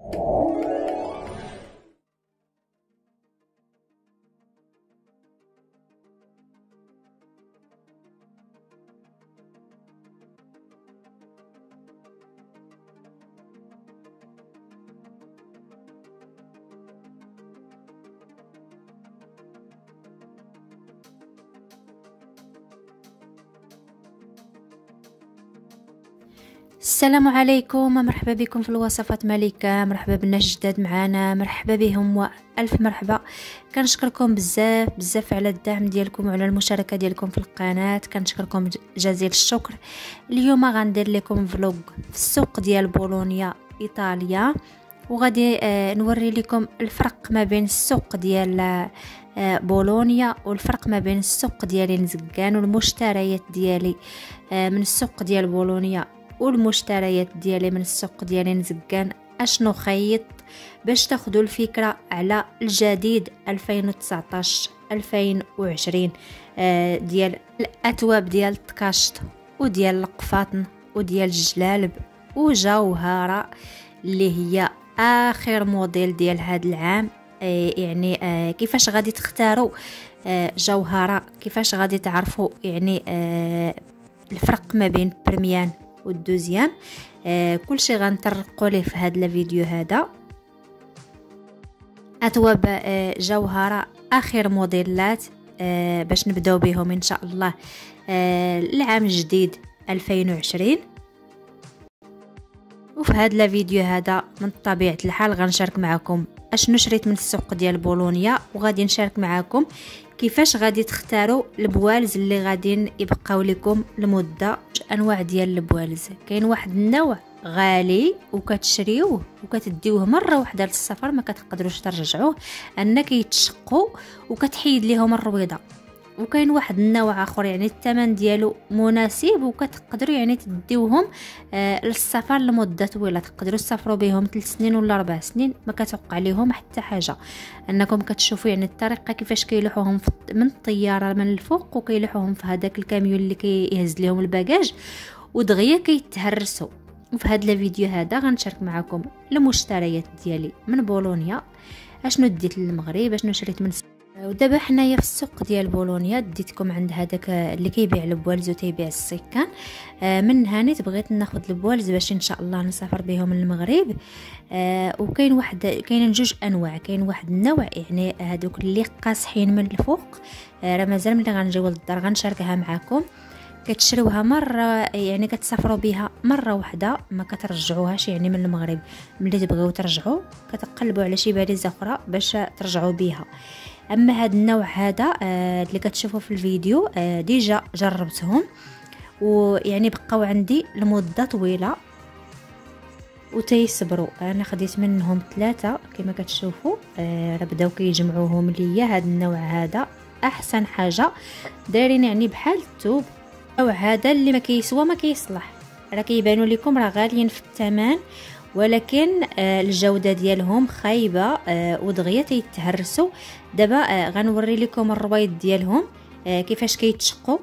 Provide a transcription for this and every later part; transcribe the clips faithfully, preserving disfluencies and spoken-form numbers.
السلام عليكم، مرحبا بكم في الوصفات ملكة. مرحبا بالناس جداد معنا، مرحبا بهم والف مرحبا. كنشكركم بزاف بزاف على الدعم ديالكم وعلى المشاركه ديالكم في القناه، كنشكركم جزيل الشكر. اليوم غندير لكم فلوق في السوق ديال بولونيا ايطاليا، وغادي آه نوري لكم الفرق ما بين السوق ديال آه بولونيا والفرق ما بين السوق ديالي نزكان، والمشتريات ديالي آه من السوق ديال بولونيا والمشتريات ديالي من السوق ديالي نزكان. اشنو خيط باش تاخذوا الفكره على الجديد ألفين وتسعطاش ألفين وعشرين آه ديال الاثواب ديال التكاشط وديال القفاطن وديال الجلالب وجوهره اللي هي اخر موديل ديال هذا العام. آه يعني آه كيفاش غادي تختاروا آه جوهره، كيفاش غادي تعرفوا يعني آه الفرق ما بين برميان والدوزيام. آه كل شيء غنطرقوا ليه في هذا الفيديو هذا. اثواب آه جوهره اخر موديلات آه باش نبداو بهم ان شاء الله آه العام الجديد ألفين وعشرين. وفي هذا الفيديو هذا من طبيعه الحال غنشارك معكم اشنو شريت من السوق ديال بولونيا، وغادي نشارك معكم كيفاش غادي تختاروا البوالز اللي غادي يبقاو لكم لمده. انواع ديال البوالز، كاين واحد النوع غالي وكتشريوه وكتديوه مره واحده للسفر ما كتقدروش ترجعوه، ان كيتشقوا وكتحيد ليهم الرويضه. وكاين واحد النوع اخر يعني الثمن ديالو مناسب وكتقدروا يعني تديوهم آه للسفر لمده طويله، تقدروا تسافروا بهم ثلاث سنين ولا اربع سنين ما كتوقع عليهم حتى حاجه. انكم كتشوفوا يعني الطريقه كيفاش كيلوحوهم من الطياره من الفوق وكيلوحوهم في هذاك الكاميون اللي كيهز لهم الباجاج ودغيا كيتهرسوا. وفي هذا الفيديو هذا غنشارك معكم المشتريات ديالي من بولونيا، اشنو ديت للمغرب، اشنو شريت من. ودابا حنايا في السوق ديال بولونيا ديتكم عند هذاك اللي كيبيع البوالز وتيبيع السكان. من هاني بغيت ناخذ البوالز باش ان شاء الله نسافر بهم للمغرب. وكاين واحد كاين جوج انواع، كاين واحد النوع يعني هذوك اللي قاصحين من الفوق، راه مازال ملي غنجيو للدار غنشاركها معكم. كتشريوها مره يعني كتسافروا بها مره واحده ما كترجعوهاش يعني من المغرب. ملي تبغيو ترجعوا كتقلبوا على شي باليزه اخرى باش ترجعوا بها. اما هذا النوع هذا آه اللي كتشوفوا في الفيديو آه ديجا جربتهم ويعني بقاو عندي لمده طويله وتيصبروا. انا خديت منهم ثلاثه كما كتشوفوا آه راه بداو كيجمعوهم ليا. هذا النوع هذا احسن حاجه، دايرين يعني بحال الثوب. النوع هذا اللي ما كيسوى ما كيصلح، راه كيبانوا لكم راه غاليين في الثمن، ولكن آه الجوده ديالهم خايبه آه ودغيا تيتهرسوا. دابا آه غنوري لكم الرويض ديالهم آه كيفاش كيتشقوا.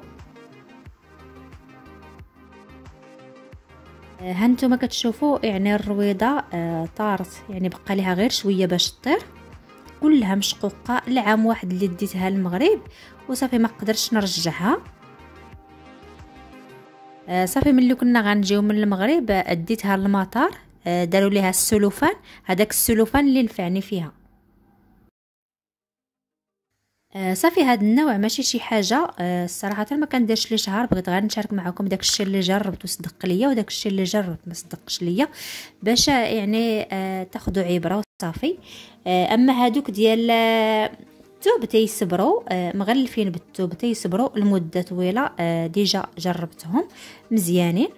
آه هانتوما كتشوفوا يعني الرويضه آه طارت، يعني بقى ليها غير شويه باش تطير، كلها مشقوقه. العام واحد اللي ديتها للمغرب وصافي ما قدرتش نرجعها. آه صافي ملي كنا غنجيو من المغرب آه ديتها للمطار، داروا ليها السلوفان، هذاك السلوفان اللي نفعني فيها. آه صافي هذا النوع ماشي شي حاجه آه صراحه ما كنديرش ليه شهر، بغيت غير نشارك معكم داك الشيء اللي جربت وصدق ليا وداك الشيء اللي جربت ما صدقش ليا باش يعني آه تاخذوا عبره وصافي. آه اما هادوك ديال الثوب تيصبروا آه مغلفين بالثوب تيصبروا لمده طويله. آه ديجا جربتهم مزيانين.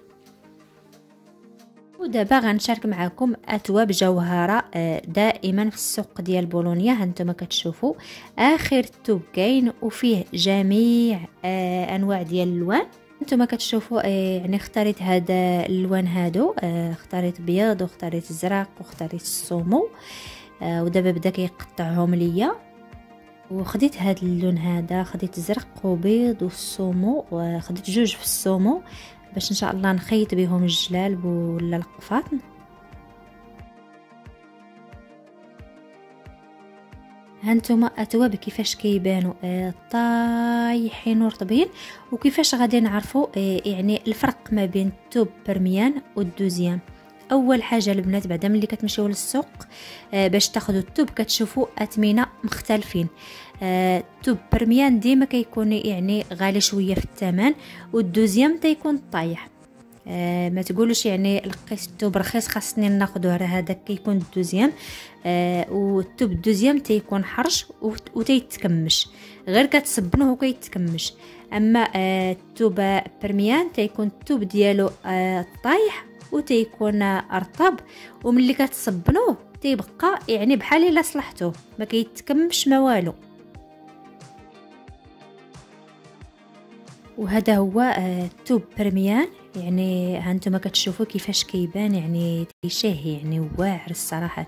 ودابا غنشارك معكم اثواب جوهره دائما في السوق ديال بولونيا. هانتوما كتشوفوا اخر ثوب كاين وفيه جميع انواع ديال الالوان. هانتوما كتشوفوا يعني اختاريت هذا الالوان هادو، اختاريت بيض واختاريت الزرق واختاريت الصومو. ودابا بدا كيقطعهم ليا وخديت هذا اللون هذا، خديت الزرق وبيض والصومو، وخديت جوج في الصومو باش ان شاء الله نخيط بهم الجلالب ولا القفاطن. هانتوما اتواب كيفاش كيبانوا آه طايحين ورطبين، وكيفاش غادي نعرفوا آه يعني الفرق ما بين الثوب برميان والدوزيام. اول حاجه البنات بعدا ملي كتمشيو للسوق آه باش تاخذوا الثوب كتشوفوا اثمنه مختلفين. آه الثوب برميان ديما كيكون يعني غالي شويه في الثمن، والدوزيام تيكون طايح. آه ما تقولوش يعني لقيت الثوب رخيص خاصني ناخذه، راه هذاك كيكون الدوزيام. آه والثوب الدوزيام تيكون حرش وتيتكمش، غير كتصبنوه وكيتكمش. اما آه الثوب برميان تيكون الثوب ديالو آه طايح وتيكون رطب، وملي كتصبنوه تيبقى يعني بحال الا صلحتوه، ما كيتكمش ما والو. وهذا هو الثوب برميان. يعني هانتوما كتشوفوا كيفاش كيبان، يعني تيشهي يعني واعر الصراحه.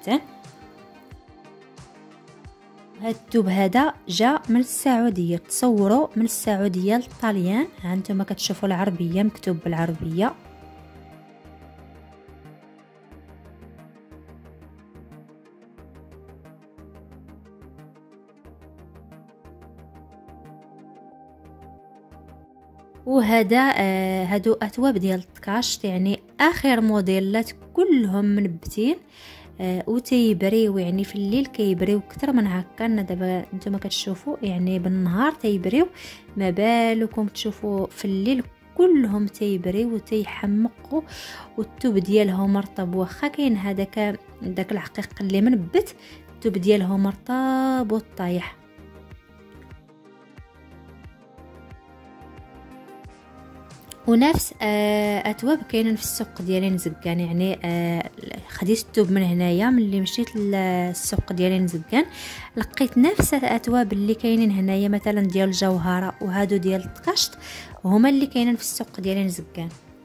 هاد الثوب هذا جا من السعوديه، تصوروا من السعوديه للطاليان. هانتوما كتشوفوا العربيه مكتوب بالعربيه. وهذا آه هادو اثواب ديال الطكاش، يعني اخر موديلات كلهم منبتين آه وتيبريو، يعني في الليل كيبريو اكثر من هكا. دابا نتوما كتشوفوا يعني بالنهار تيبريو، ما بالكم تشوفوا في الليل كلهم تيبريو وتيحمقوا، والثوب ديالهم مرطب. واخا كاين هذاك داك العقيق اللي منبت، الثوب ديالهم مرطب وطايح. ونفس اثواب كاينين في السوق ديالي نزكان. يعني آه خديت الثوب من هنايا، ملي مشيت للسوق ديالي نزكان لقيت نفس الاثواب اللي كاينين هنايا مثلا ديال الجوهره وهادو ديال الطكاشط، هما اللي كاينين في السوق ديالي نزكان.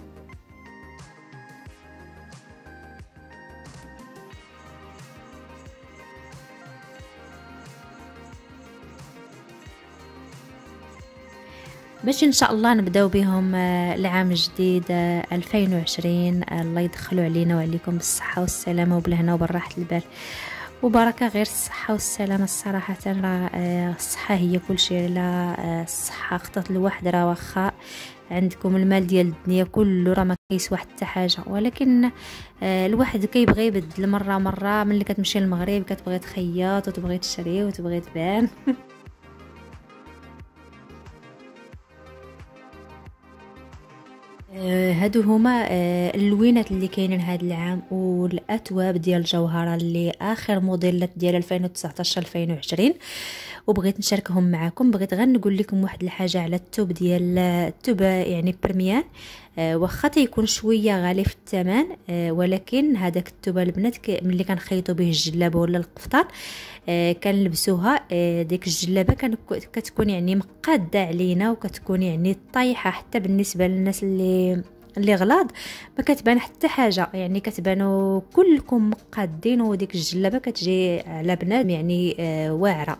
باش ان شاء الله نبداو بهم العام الجديد ألفين وعشرين. الله يدخلوا علينا وعليكم بالصحه والسلامه وبالهنا وبالراحه البال وبركه. غير الصحه والسلامه الصراحه، راه الصحه هي كل شيء. لا الصحه خطات الواحد، راه واخا عندكم المال ديال الدنيا كله راه ما كيسوى حتى حاجه، ولكن الواحد كيبغي يبدل مره مره. ملي كتمشي للمغرب كتبغي تخيط وتبغي تشري وتبغي تبان. هادو هما اللوينات اللي كاينين هذا العام، والاثواب ديال الجوهره اللي اخر موديلات ديال ألفين وتسعطاش ألفين وعشرين، وبغيت نشاركهم معكم. بغيت غير نقول لكم واحد الحاجه على الثوب ديال الثوب يعني برميان. آه واخا تيكون شويه غالي في الثمن، آه ولكن هذاك الثوب البنات ملي كنخيطوا به الجلابه ولا القفطان آه كنلبسوها، آه ديك الجلابه كان كتكون يعني مقاده علينا، وكتكون يعني طايحه حتى بالنسبه للناس اللي اللي غلاض ما كتبان حتى حاجه، يعني كتبانوا كلكم مقادين، وديك الجلابه كتجي على بنات يعني آه واعره.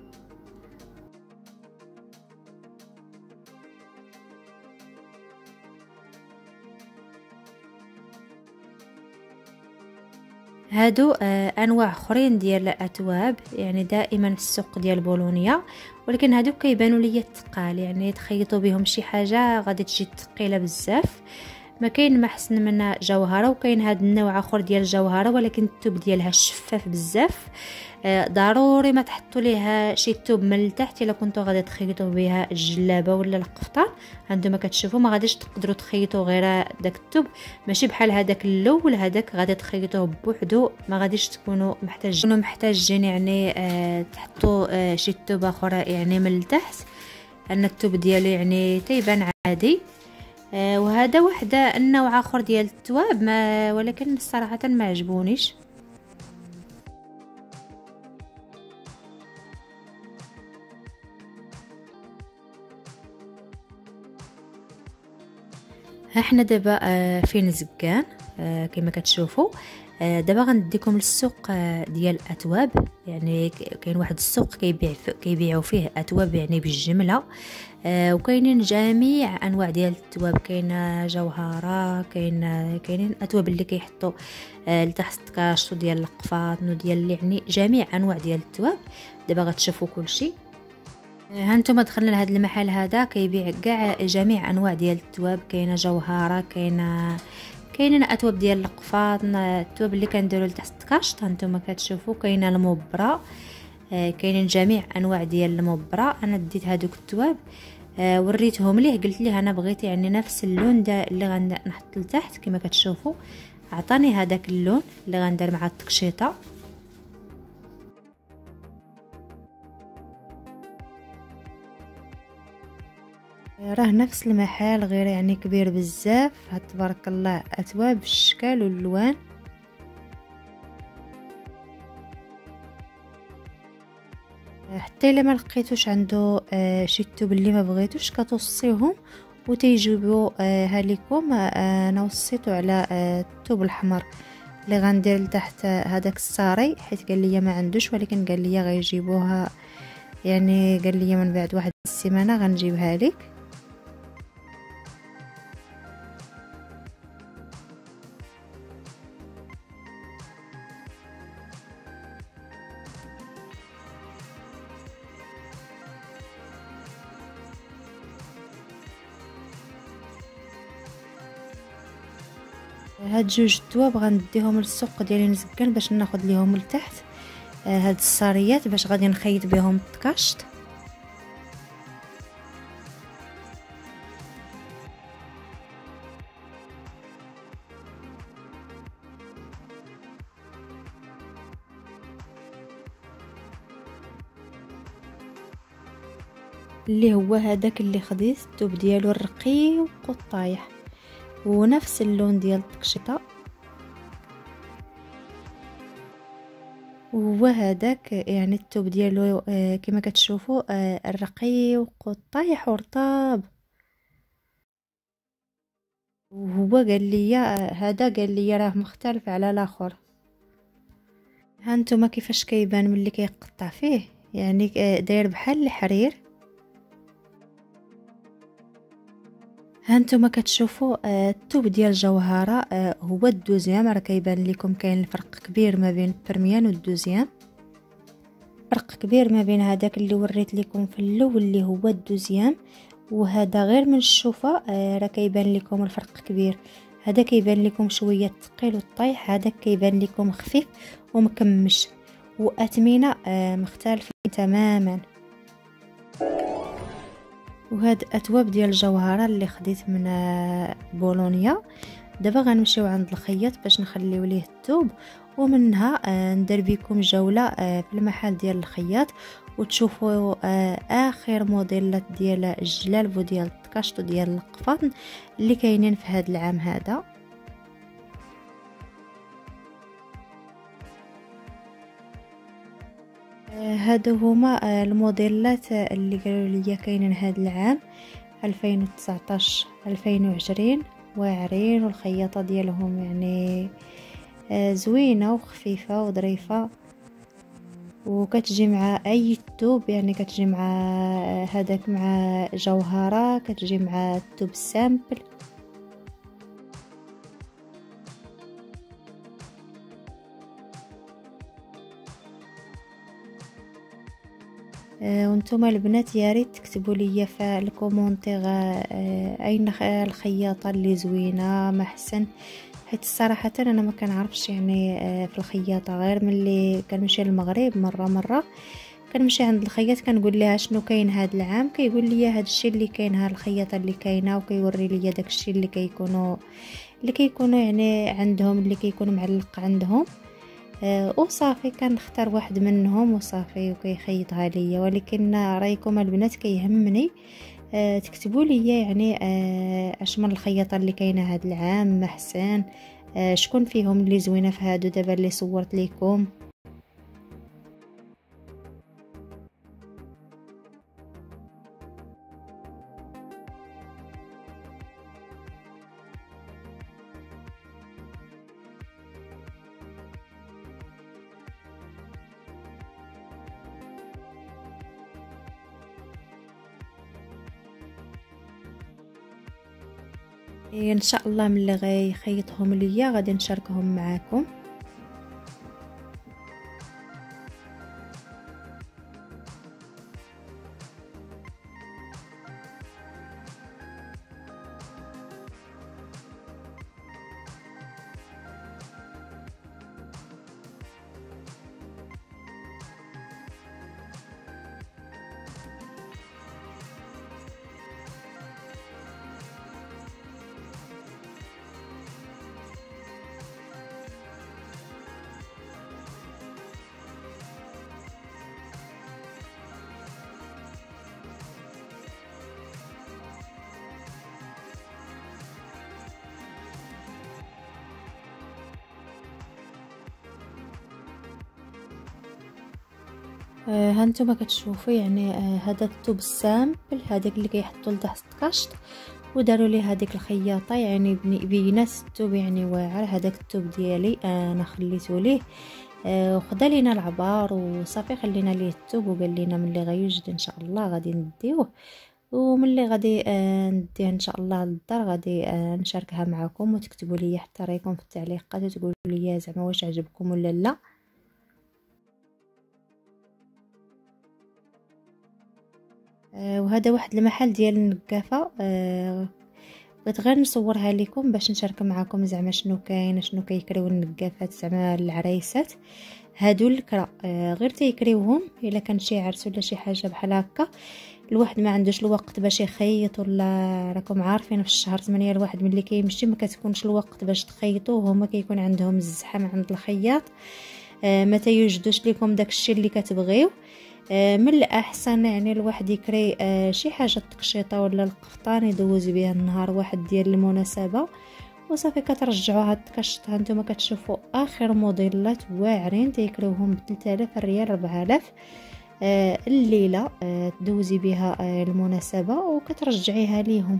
هادو آه انواع اخرين ديال الاثواب، يعني دائما في السوق ديال بولونيا، ولكن هادو كيبانوا ليا الثقال، يعني تخيطوا بهم شي حاجه غادي تجي ثقيله بزاف. ما كاين ما احسن من جوهره، وكاين هاد النوع اخر ديال الجوهره ولكن الثوب ديالها شفاف بزاف. آه ضروري ما تحطوا ليها شي ثوب من التحت الا كنتو غادي تخيطوا بها الجلابه ولا القفطان. هانتوما كتشوفوا ما غاديش تقدروا تخيطوا غير داك الثوب، ماشي بحال هذاك الاول هذاك غادي تخيطوه بوحدو، ما غاديش تكونوا محتاجين محتاجين يعني آه تحطوا آه شي ثوب اخرى يعني من التحت، ان الثوب ديالو يعني تيبان عادي. آه وهذا واحد النوع اخر ديال الثواب، ما ولكن صراحه ما عجبونيش. ها حنا دابا آه فين زكان آه كما كتشوفوا. آه دابا غنديكم للسوق آه ديال الاثواب. يعني كاين واحد السوق كيبيع كيبيعوا فيه اثواب يعني بالجمله. آه وكاينين جميع انواع ديال التواب، كاينه جوهره، كاين كاينين اتواب اللي كيحطوا آه لتحت الكاشط ديال القفاطن وديال يعني جميع انواع ديال التواب. دابا غتشوفوا كلشي. ها انتم دخلنا لهذا المحل هذا كيبيع كاع جميع انواع ديال التواب، كاينه جوهره، كاينه كاينين اتواب ديال القفاطن، التواب اللي كنديروا لتحت الكاشط هانتوما كتشوفوا، كاينه المبره، كاينين جميع انواع ديال المبره. انا ديت هذوك التواب آه وريتهم ليه، قلت ليه انا بغيت يعني نفس اللون ده اللي غنحط لتحت كما كتشوفوا. عطاني هذاك اللون اللي غندير مع التقشيطه. راه نفس المحل غير يعني كبير بزاف، تبارك الله، اتواب بالشكال والالوان. حتى الا ما لقيتوش عنده آه شي التوب اللي ما بغيتوش كتوصيهم وتيجيبوا آه ها ليكم. آه انا وصيته على آه التوب الاحمر اللي غندير لتحت هذاك الصاري، حيت قال لي ما عندوش، ولكن قال لي غيجيبوها، يعني قال لي من بعد واحد السيمانه غنجيبها لك. هاد جوج التواب غنديهم للسوق ديالي نزكن باش ناخذ ليهم لتحت آه هاد الصاريات باش غادي نخيط بهم الطكاشط. اللي هو هذاك اللي خديت التوب ديالو الرقيق والطايح ونفس اللون ديال التقشيطه، وهو هذاك يعني التوب ديالو آه كما كتشوفوا آه الرقيق والطايح ورطاب. وهو قال لي آه هذا قال لي راه مختلف على الاخر. ها نتوما كيفاش كيبان ملي كيقطع فيه، يعني آه داير بحال الحرير. ها نتوما كتشوفوا آه التوب ديال الجوهره آه هو الدوزيام، راه كيبان لكم كاين الفرق كبير ما بين البرميان والدوزيام، فرق كبير ما بين هذاك اللي وريت لكم في الاول اللي هو الدوزيام وهذا غير من الشوفه آه راه كيبان لكم الفرق كبير. هذا كيبان لكم شويه ثقيل والطايح، هذا كيبان لكم خفيف ومكمش واثمنه آه مختلفين تماما. وهاد اتواب ديال الجوهره اللي خديت من بولونيا. دابا غنمشيو عند الخياط باش نخليو ليه الثوب، ومنها آه ندير بكم جوله آه في المحل ديال الخياط وتشوفوا آه اخر موديلات ديال الجلالب وديال الطكاشط وديال القفاطن اللي كاينين في هذا العام هذا. هادو هما الموديلات اللي قالوا لي كاينين هذا العام ألفين وتسعطاش ألفين وعشرين، واعرين والخياطه ديالهم يعني زوينه وخفيفه وظريفه، وكتجي مع اي ثوب، يعني كتجي مع هذاك مع جوهره، كتجي مع الثوب السامبل. آه وانتم البنات يا ريت تكتبوا لي في الكومونتير آه اين الخياطه اللي زوينه ما احسن، حيت الصراحه انا ما كنعرفش يعني آه في الخياطه، غير ملي كنمشي للمغرب مره مره كنمشي عند الخياط كنقول لها شنو كاين هذا العام، كيقول لي هذا الشيء اللي كاين، ها الخياطه اللي كاينه، وكيوري لي داك الشيء اللي كيكونوا اللي كيكونوا يعني عندهم، اللي كيكونوا معلق عندهم آه وصافي كنختار واحد منهم وصافي وكيخيطها ليا. ولكن رايكم البنات كيهمني آه تكتبوا لي يعني آه اش من الخياطه اللي كاينه هذا العام محسن، آه شكون فيهم اللي زوينه في هادو دابا اللي صورت لكم. إيه ان شاء الله ملي غيخيطهم ليا غادي نشاركهم معاكم. آه هانتوما كتشوفوا يعني آه هذا الثوب السامبل هذاك اللي كيحطوا لتحت الكاشط وداروا لي هذيك الخياطه يعني بينات الثوب يعني واعر. هذاك الثوب ديالي آه انا خليته ليه آه وخدا لينا العبار وصافي خلينا ليه الثوب وقال لنا ملي غيوجد ان شاء الله غادي نديوه وملي غادي آه نديه ان شاء الله للدار غادي آه نشاركها معكم وتكتبوا لي حتى رايكم في التعليقات وتقولوا لي زعما واش عجبكم ولا لا. آه وهذا واحد المحل ديال النقافه آه بغيت غير نصورها لكم باش نشارك معكم زعما شنو كاين شنو كيكريو النقافات زعما العرايسات. هادو الكرا آه غير تيكريوهم الا كان شي عرس ولا شي حاجه بحال هكا الواحد ما عندوش الوقت باش يخيط ولا راكم عارفين في الشهر ثمانية الواحد ملي كيمشي ما كتكونش الوقت باش تخيطوه هما كيكون عندهم الزحام عند الخياط آه ما تيوجدوش لكم داكشي اللي كتبغيو. آه من الاحسن يعني الواحد يكري آه شي حاجه التقشيطه ولا القفطان يدوز بها النهار واحد ديال المناسبه وصافي كترجعوا هاد الكشط. هانتوما كتشوفوا اخر موديلات واعرين تيكريوهم ب ثلاثة آلاف ريال أربعة آلاف آه الليله آه تدوزي بها آه المناسبه وكترجعيها ليهم.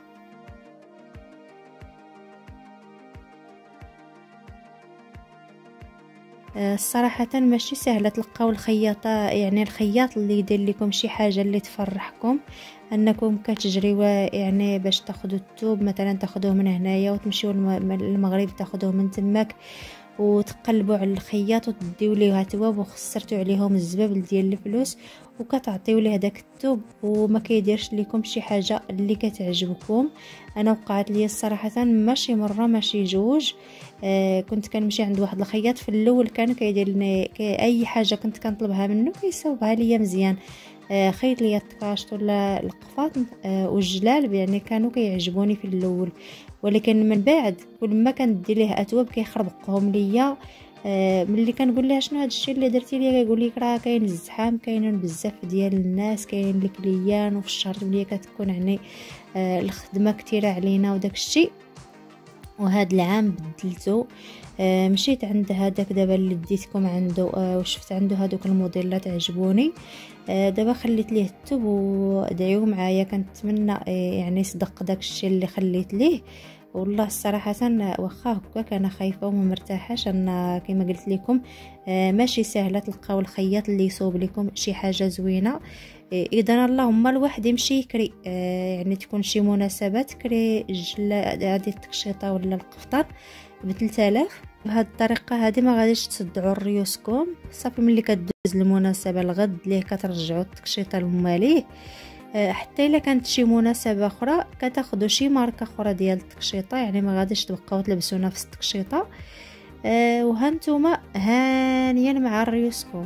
الصراحه ماشي سهله تلقاو الخياطه يعني الخياط اللي يدير لكم شي حاجه اللي تفرحكم انكم كتجريوا يعني باش تاخذوا الثوب مثلا تاخذوه من هنايا وتمشيو للمغرب تاخذوه من تماك وتقلبوا على الخياط وتديو ليه تواب وخسرتوا عليهم الزبابل ديال الفلوس وكتعطيو ليه داك الثوب وما كيديرش لكم شي حاجه اللي كتعجبكم. انا وقعت لي الصراحه ماشي مره ماشي جوج آه كنت كنمشي عند واحد الخياط في الاول كان كيدير لنا كي اي حاجه كنت كنطلبها منه كيصاوبها ليا مزيان آه خيط ليا الطكاشط ولا القفاط آه والجلال يعني كانوا كيعجبوني في الاول ولكن من بعد كل ما كندير ليه اتواب كيخربقهم ليا آه ملي كنقول لها شنو هادشي اللي درتي ليا كيقول لي راه كاين الزحام كاينين بزاف ديال الناس كاين الكليان وفي الشهر ملي كتكون يعني آه الخدمه كثيره علينا وداك الشيء. وهذا العام بدلته آه مشيت عند هذاك دابا اللي ديتكم عنده آه وشفت عنده هذوك الموديلات عجبوني آه دابا خليت ليه الثوب ودعيو معايا كنتمنى آه يعني يصدق داك الشيء اللي خليت ليه. والله الصراحه واخا هكاك انا خايفه وما مرتاحاش انا كما قلت لكم آه ماشي سهله تلقاو الخياط اللي يصوب لكم شي حاجه زوينه آه اذا اللهم الواحد يمشي يكري آه يعني تكون شي مناسبه تكري الجله هذه التقشيطه ولا القفطان ب ثلاثة آلاف. بهذه الطريقه هذه ما غاديش تصدعوا ريوسكم صافي ملي كدوز المناسبه الغد ليه كترجعوا التقشيطه ليه حتى الا كانت شي مناسبه اخرى كتاخذوا شي ماركه اخرى ديال التقشيطه يعني ما غاديش تبقاو تلبسوا نفس التقشيطه أه وهانتوما هانيا مع الريوسكم.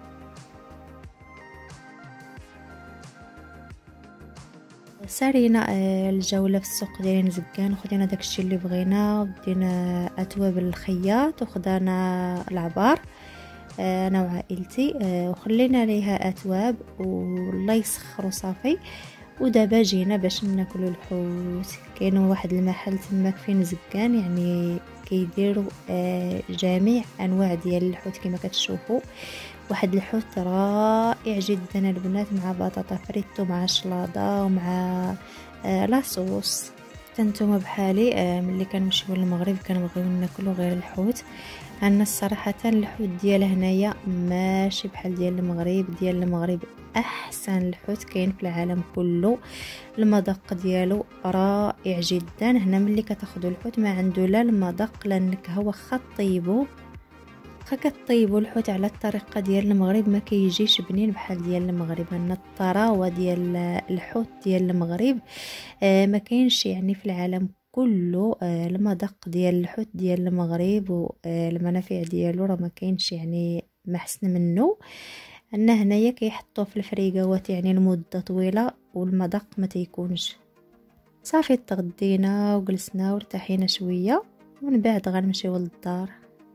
سارينا أه الجوله في السوق ديال نزكان وخدينا داكشي اللي بغينا ودينا اتواب الخياط وخدانا العبار انا وعائلتي وخلينا ليها اتواب والله يسخر وصافي. ودابا جينا باش ناكلوا الحوت. كاين واحد المحل تماك فين زكان يعني كيديروا جميع انواع ديال الحوت كما كتشوفوا واحد الحوت رائع جدا البنات مع بطاطا فريتو مع شلاضه ومع لاصوص. نتوما بحالي ملي كنمشيو للمغرب كنبغيو ناكلوا غير الحوت. انا الصراحه الحوت ديال هنايا ماشي بحال ديال المغرب ديال المغرب احسن الحوت كاين في العالم كله. المذاق ديالو رائع جدا. هنا ملي كتاخذوا الحوت ما عنده لا المذاق لا النكهه، واخا طيبوا واخا كطيبوا الحوت على الطريقه ديال المغرب ما كيجيش بنين بحال ديال المغرب. ان الطراوه ديال الحوت ديال المغرب آه ما كاينش يعني في العالم كله. آه المذاق ديال الحوت ديال المغرب والمنافع ديالو راه ما كاينش يعني ما حسن منه. ان هنايا كيحطوه في الفريغاوات يعني لمده طويله والمذاق ما تيكونش. صافي تغدينا وجلسنا وارتاحينا شويه ومن بعد غنمشيو للدار.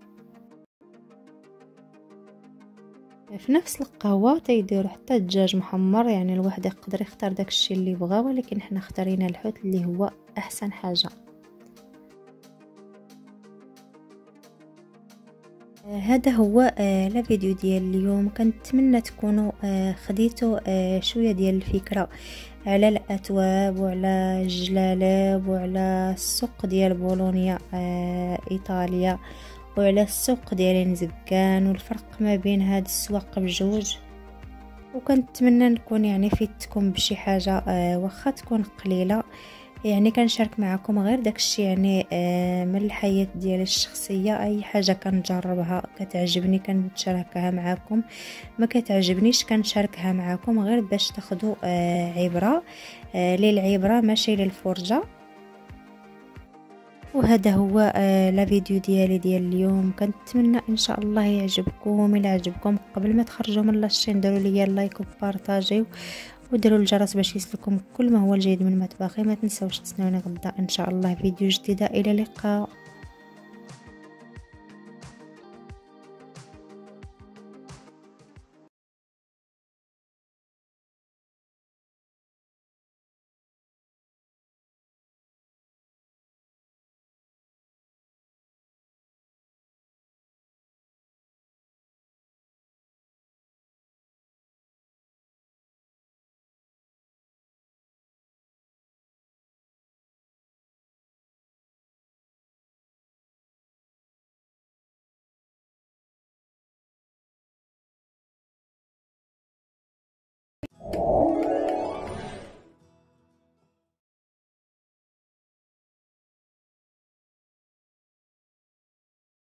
في نفس القهوه تيديروا حتى الدجاج محمر، يعني الواحد يقدر يختار داكشي اللي بغا، ولكن حنا اختارينا الحوت اللي هو احسن حاجه. هذا هو آه لا فيديو ديال اليوم. كنتمنى تكونوا آه خديتوا آه شويه ديال الفكره على الاتواب وعلى الجلالب وعلى السوق ديال بولونيا آه ايطاليا وعلى السوق ديال نزكان والفرق ما بين هاد السواق بجوج. وكنتمنى نكون يعني فيتكم بشي حاجه آه واخا تكون قليله، يعني كنشارك معكم غير داكشي يعني آه من الحياه ديالي الشخصيه. اي حاجه كنجربها كتعجبني كنشاركها معكم، ما كتعجبنيش كنشاركها معكم غير باش تاخذوا آه عبره آه للعبره ماشي للفرجه. وهذا هو آه لا فيديو ديالي ديال اليوم. كنتمنى ان شاء الله يعجبكم. الى عجبكم قبل ما تخرجوا من لاشين ديروا لي لايك وبارطاجيو وديروا الجرس باش يوصلكم كل ما هو الجديد من مطبخي. ما تنساوش تسناوني غدا ان شاء الله فيديو جديده. الى اللقاء.